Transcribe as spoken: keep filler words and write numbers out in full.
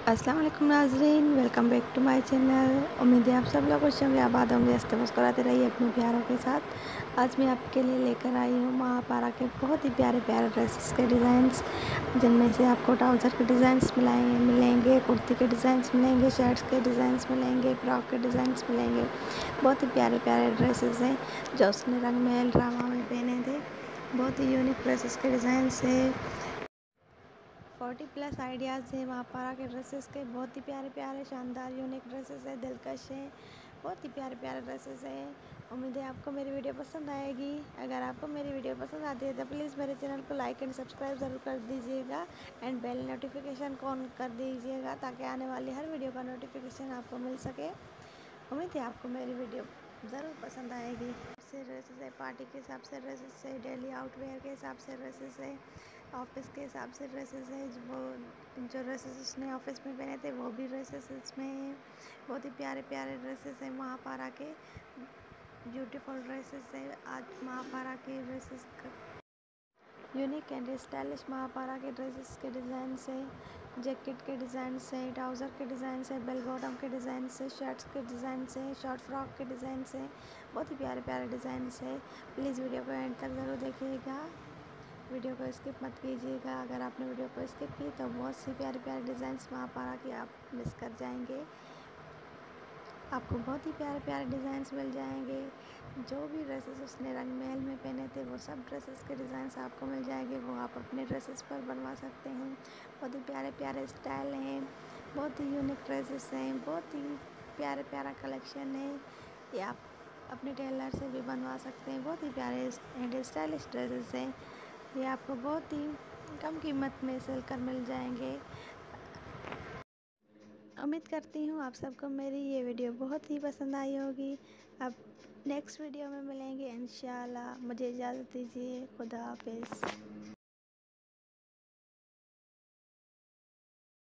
अस्सलाम वालेकुम नाज़रीन, welcome back to my channel. उम्मीद है आप सब लोग खुश होंगे, आबाद होंगे, हंसते मुस्कुराते रहिए अपने प्यारों के साथ। आज मैं आपके लिए लेकर आई हूँ महापारा के बहुत ही प्यारे प्यारे ड्रेसेस के डिज़ाइंस, जिनमें से आपको ट्राउज़र के डिज़ाइंस मिलाएंगे मिलेंगे कुर्ती के डिज़ाइंस मिलेंगे, शर्ट्स के डिज़ाइंस मिलेंगे, फ्रॉक के डिज़ाइंस मिलेंगे। बहुत ही प्यारे प्यारे ड्रेसेस हैं जो उसने रंग महल ड्रामा में पहने थे। बहुत ही यूनिक ड्रेसेस के डिज़ाइंस है। चालीस प्लस आइडियाज़ हैं महापारा के ड्रेसेस के। बहुत ही प्यारे प्यारे शानदार यूनिक ड्रेसेस हैं, दिलकश हैं। बहुत ही प्यारे प्यारे ड्रेसेस हैं। उम्मीद है आपको मेरी वीडियो पसंद आएगी। अगर आपको मेरी वीडियो पसंद आती है तो प्लीज़ मेरे चैनल को लाइक एंड सब्सक्राइब ज़रूर कर दीजिएगा एंड बेल नोटिफिकेशन को ऑन कर दीजिएगा ताकि आने वाली हर वीडियो का नोटिफिकेशन आपको मिल सके। उम्मीद है आपको मेरी वीडियो ज़रूर पसंद आएगी। से ड्रेसेस है, पार्टी के हिसाब से ड्रेसेस है, डेली आउटवेयर के हिसाब से ड्रेसेस है, ऑफिस के हिसाब से ड्रेसेस है। वो जो ड्रेसेस उसने ऑफिस में पहने थे वो भी ड्रेसेस इसमें हैं। बहुत ही प्यारे प्यारे ड्रेसेस हैं महापारा के, ब्यूटीफुल ड्रेसेस है। आज महापारा के dresses unique and stylish Mahapara के ड्रेसेस के डिज़ाइन से, जैकेट के डिज़ाइन से, ट्राउज़र के डिज़ाइन से, बेल बॉटम के डिज़ाइन से, शर्ट्स के डिज़ाइन से, शॉर्ट फ्रॉक के डिज़ाइन से। बहुत ही प्यारे प्यारे डिज़ाइन से। प्लीज़ वीडियो को एंड तक ज़रूर देखिएगा, वीडियो को स्किप मत कीजिएगा। अगर आपने वीडियो को स्किप की तो बहुत सी प्यारे प्यारे डिज़ाइंस महापारा की आप मिस कर जाएंगे। आपको बहुत ही प्यारे प्यारे डिज़ाइंस मिल जाएंगे। जो भी ड्रेसेस उसने रंग महल में पहने थे वो सब ड्रेसेस के डिज़ाइंस आपको मिल जाएंगे, वो आप अपने ड्रेसेस पर बनवा सकते हैं। बहुत ही प्यारे प्यारे स्टाइल हैं, बहुत ही यूनिक ड्रेसेस हैं, बहुत ही प्यारे प्यारा कलेक्शन है। ये आप अपने टेलर से भी बनवा सकते हैं। बहुत ही प्यारे एंड स्टाइलिश ड्रेसेस हैं। ये आपको बहुत ही कम कीमत में सेल कर मिल जाएंगे। उम्मीद करती हूँ आप सबको मेरी ये वीडियो बहुत ही पसंद आई होगी। अब नेक्स्ट वीडियो में मिलेंगे इंशाल्लाह। मुझे इजाज़त दीजिए। खुदा हाफिज़।